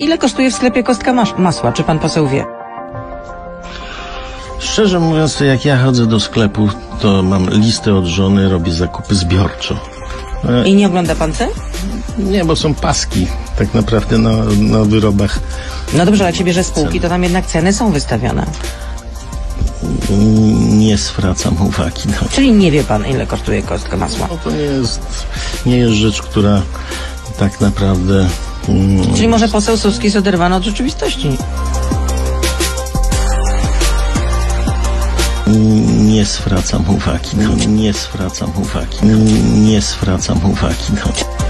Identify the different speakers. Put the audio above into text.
Speaker 1: Ile kosztuje w sklepie kostka masła? Czy pan poseł wie?
Speaker 2: Szczerze mówiąc, to jak ja chodzę do sklepu, to mam listę od żony, robię zakupy zbiorczo.
Speaker 1: I nie ogląda pan cen?
Speaker 2: Nie, bo są paski tak naprawdę na wyrobach.
Speaker 1: No dobrze, ale jak się bierze spółki, to tam jednak ceny są wystawione.
Speaker 2: Nie zwracam uwagi na to.
Speaker 1: Czyli nie wie pan, ile kosztuje kostka masła?
Speaker 2: No to nie jest rzecz, która tak naprawdę...
Speaker 1: Czyli może poseł Suski jest oderwany od rzeczywistości?
Speaker 2: Nie zwracam uwagi na to. Nie zwracam uwagi na to. Nie zwracam uwagi na to.